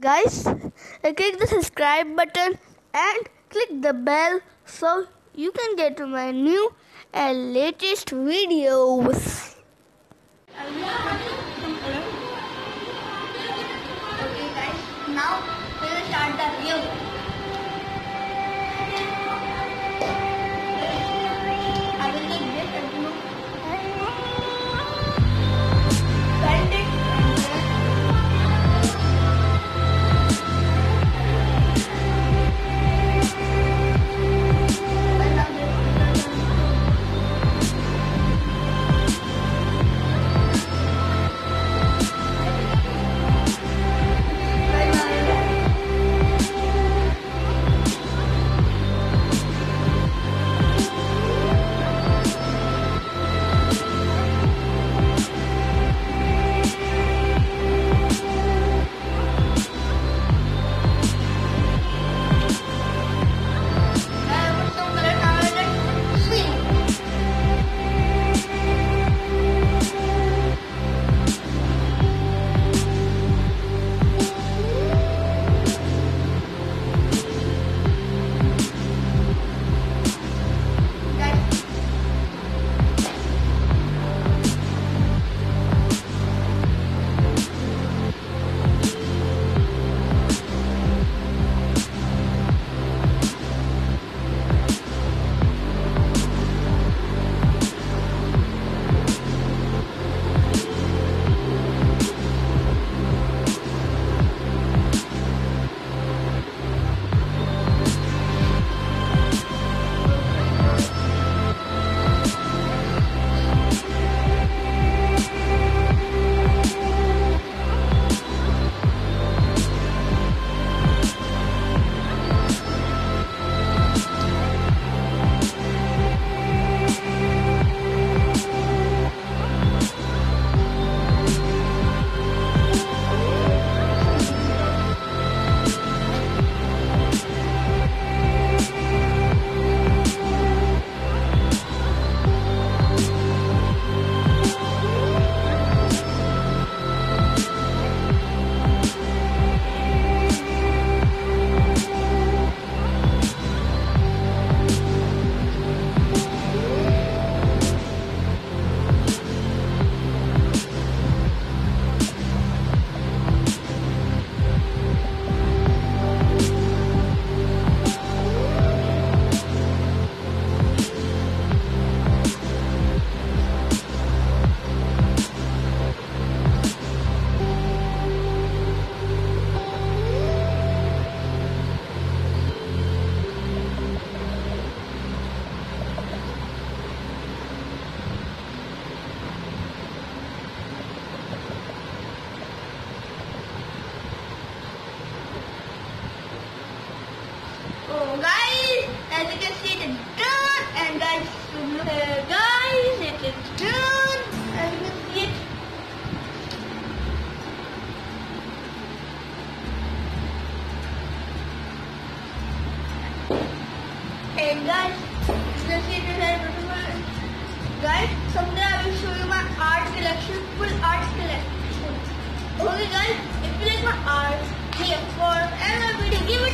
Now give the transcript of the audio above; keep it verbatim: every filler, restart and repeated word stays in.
Guys, click the subscribe button and click the bell so you can get my new and latest videos. Okay guys, now we will start the video. I will take this and you bend it Oh guys, as you can see it is done, and guys, look here guys, it is done, as you can see it. And guys, you can see it is very beautiful. Guys, someday I will show you my art collection, full art collection. Okay guys, if you like my art, here for every video, give it